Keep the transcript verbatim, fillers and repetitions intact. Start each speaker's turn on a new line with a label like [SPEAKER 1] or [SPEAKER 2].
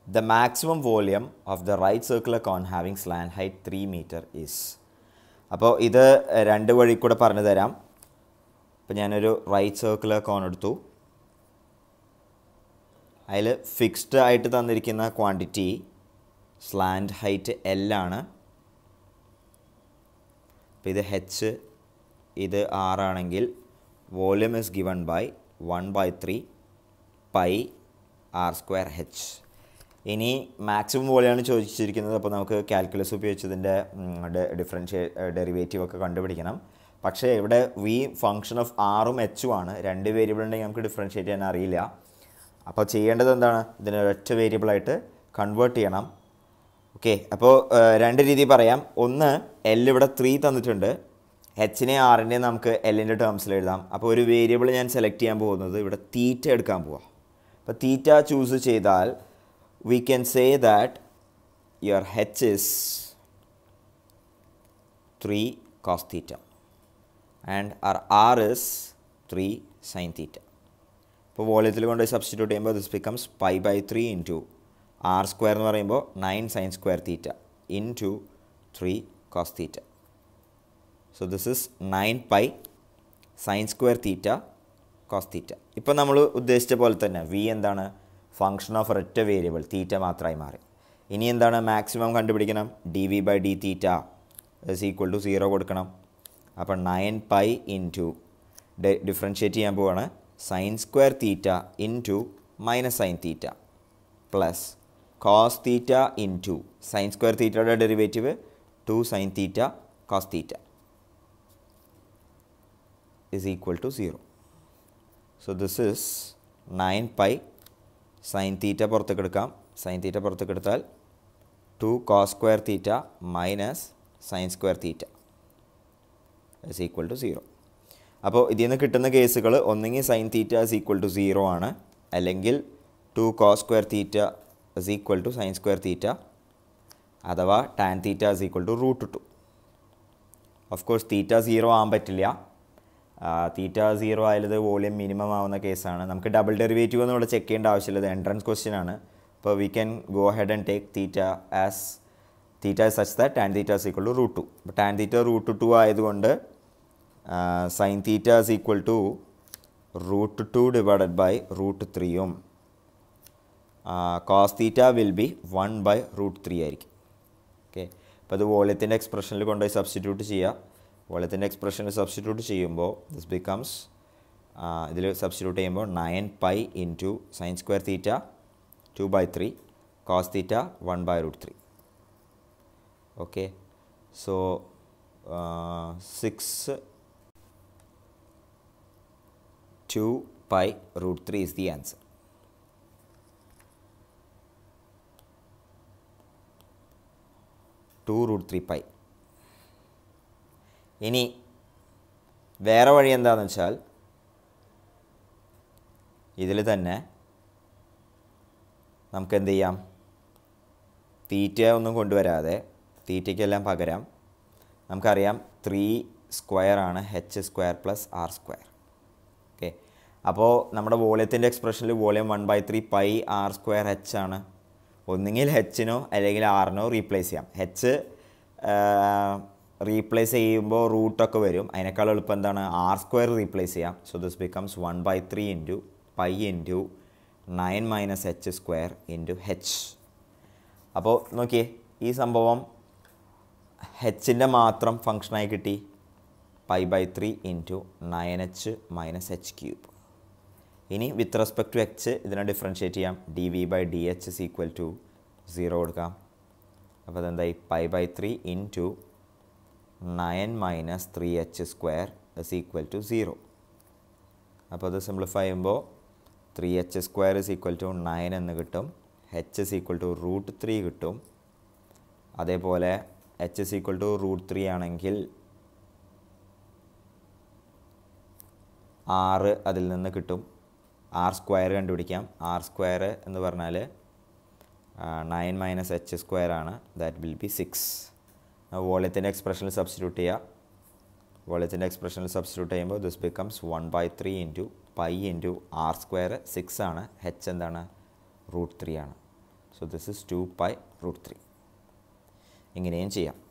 [SPEAKER 1] the maximum volume of the right circular cone having slant height three meter is. അപ്പോൾ ഇത് രണ്ട് വഴി കൂടെ പറഞ്ഞു തരാം. അപ്പോൾ ഞാനൊരു റൈറ്റ് സർക്കുലർ കോൺ എടുത്തു. അതിൽ ഫിക്സ്ഡ് ആയിട്ട് തന്നിരിക്കുന്ന ക്വാണ്ടിറ്റി സ്ലാൻഡ് ഹൈറ്റ് എൽ ആണ്. അപ്പോൾ ഇത് എച്ച്, ഇത് ആർ ആണെങ്കിൽ volume is given by one by three pi R square H. ഇനി മാക്സിമം വോളിയമാണ് ചോദിച്ചിരിക്കുന്നത്. അപ്പോൾ നമുക്ക് കാൽക്കുലസ് ഉപയോഗിച്ചതിൻ്റെ ഡിഫറൻഷ്യ ഡെറിവേറ്റീവ് ഒക്കെ കണ്ടുപിടിക്കണം. പക്ഷേ ഇവിടെ വി ഫംഗ്ഷൻ ഓഫ് ആറും എച്ചും ആണ്. രണ്ട് വേരിയബിൾ ഉണ്ടെങ്കിൽ നമുക്ക് ഡിഫറൻഷ്യേറ്റ് ചെയ്യാൻ അറിയില്ല. അപ്പോൾ ചെയ്യേണ്ടത് എന്താണ്? ഇതിനെ ഒരൊറ്റ വേരിയബിളായിട്ട് കൺവേർട്ട് ചെയ്യണം. ഓക്കെ, അപ്പോൾ രണ്ട് രീതി പറയാം. ഒന്ന്, എൽ ഇവിടെ ത്രീ തന്നിട്ടുണ്ട്. എച്ചിനെ ആറിൻ്റെയും നമുക്ക് എല്ലിൻ്റെ ടേംസിൽ എഴുതാം. അപ്പോൾ ഒരു വേരിയബിൾ ഞാൻ സെലക്ട് ചെയ്യാൻ പോകുന്നത് ഇവിടെ തീറ്റ എടുക്കാൻ പോവാം. അപ്പോൾ തീറ്റ ചൂസ് ചെയ്താൽ we can say that your h is three cos theta and our r is three sin theta. ഇപ്പോൾ വോളിയത്തിൽ കൊണ്ട് സബ്സ്റ്റിറ്റ്യൂട്ട് ചെയ്യുമ്പോൾ this becomes pi by three into R square എന്ന് പറയുമ്പോൾ nine sine square theta into three cos theta. So this is nine pi sine square theta cos theta. ഇപ്പോൾ നമ്മൾ ഉദ്ദേശിച്ച പോലെ തന്നെ വി എന്താണ്? ഫംഗ്ഷൻ ഓഫ് ഒരൊറ്റ വേരിയബിൾ തീറ്റ മാത്രമായി മാറി. ഇനി എന്താണ്? മാക്സിമം കണ്ടുപിടിക്കണം. D V by D theta is equal to zero കൊടുക്കണം. അപ്പോൾ നയൻ പൈ ഇൻറ്റു ഡിഫറൻഷ്യേറ്റ് ചെയ്യാൻ പോവാണ് sine square theta into minus sine theta plus cos theta into sine square തീറ്റയുടെ derivative two sine theta cos theta is equal to zero. So this is nine pi sine theta പുറത്തേക്ക് എടുക്കാം. Sine theta പുറത്തേക്ക് എടുത്താൽ two cos square theta minus sine square theta is equal to zero. അപ്പോൾ ഇതിൽ നിന്ന് കിട്ടുന്ന കേസുകൾ ഒന്നെങ്കിൽ sine theta is equal to zero ആണ്, അല്ലെങ്കിൽ two cos square theta is equal to sine square തീറ്റ, അഥവാ tan theta is equal to root two. Of course theta zero ആകാൻ പറ്റില്ല. തീറ്റ സീറോ ആയത് വോളിയം മിനിമം ആവുന്ന കേസാണ്. നമുക്ക് ഡബിൾ ഡെറിവേറ്റീവ് ഒന്നും ഇവിടെ ചെക്ക് ചെയ്യേണ്ട ആവശ്യമില്ല. എൻട്രൻസ് ക്വസ്റ്റ്യൻ ആണ്. അപ്പോൾ we can go head and take theta as theta such that tan theta is equal to root two. അപ്പോൾ ടാൻ തീറ്റ റൂട്ട് ടു ആയതുകൊണ്ട് sine theta is equal to root two divided by root ത്രീയും cos theta will be one by root three ആയിരിക്കും. Okay, അപ്പോൾ അത് വോളിയത്തിൻ്റെ എക്സ്പ്രഷനിൽ കൊണ്ടുപോയി substitute ചെയ്യുക. വോളിയത്തിൻ്റെ എക്സ്പ്രഷനിൽ സബ്സ്റ്റിറ്റ്യൂട്ട് ചെയ്യുമ്പോൾ ദിസ് ബിക്കംസ് ഇതിൽ സബ്സ്റ്റിറ്റ്യൂട്ട് ചെയ്യുമ്പോൾ nine pi into sine square theta two by three cos theta one by root three. Okay, so six two pi root three is the answer. Two root three pi. ഇനി വേറെ വഴി എന്താണെന്ന് വെച്ചാൽ ഇതിൽ തന്നെ നമുക്ക് എന്ത് ചെയ്യാം? തീറ്റ ഒന്നും കൊണ്ടുവരാതെ തീറ്റയ്ക്കെല്ലാം പകരം നമുക്കറിയാം ത്രീ സ്ക്വയർ ആണ് H square plus R square. Okay, അപ്പോൾ നമ്മുടെ വോളിയത്തിൻ്റെ എക്സ്പ്രഷനിൽ volume one by three pi R square H ആണ്. ഒന്നുകിൽ എച്ചിനോ അല്ലെങ്കിൽ ആറിനോ റീപ്ലേസ് ചെയ്യാം. എച്ച് റീപ്ലേസ് ചെയ്യുമ്പോൾ റൂട്ടൊക്കെ വരും. അതിനേക്കാൾ എളുപ്പം എന്താണ്? ആർ സ്ക്വയർ റീപ്ലേസ് ചെയ്യാം. So this becomes one by three into pi into nine minus H square into H. അപ്പോൾ നോക്കിയേ, ഈ സംഭവം എച്ചിൻ്റെ മാത്രം ഫങ്ഷനായി കിട്ടി. Pi by three into nine H minus H cube. ഇനി വിത്ത് റെസ്പെക്ട് ടു എച്ച് ഇതിനെ ഡിഫറൻഷ്യേറ്റ് ചെയ്യാം. D V by D H is equal to zero കൊടുക്കാം. അപ്പോൾ അതെന്തായി? Pi by three into nine minus three H square is equal to zero. അപ്പോൾ അത് simplify ചെയ്യുമ്പോൾ three H square is equal to nine എന്ന് കിട്ടും. H is equal to root three കിട്ടും. അതേപോലെ H is equal to root three ആണെങ്കിൽ R അതിൽ നിന്ന് കിട്ടും. ആർ സ്ക്വയർ കണ്ടുപിടിക്കാം. ആർ സ്ക്വയർ എന്ന് പറഞ്ഞാൽ നയൻ മൈനസ് എച്ച് സ്ക്വയർ ആണ്. That will be six. വോളിയത്തിൻ്റെ എക്സ്പ്രഷനിൽ സബ്സ്റ്റിറ്റ്യൂട്ട് ചെയ്യുക. വോളിയത്തിൻ്റെ എക്സ്പ്രഷനിൽ സബ്സ്റ്റിറ്റ്യൂട്ട് ചെയ്യുമ്പോൾ this becomes one by three into pi into R square six ആണ്. എച്ച് എന്താണ്? റൂട്ട് ത്രീ ആണ്. So this is two pi root three. ഇങ്ങനെയും ചെയ്യാം.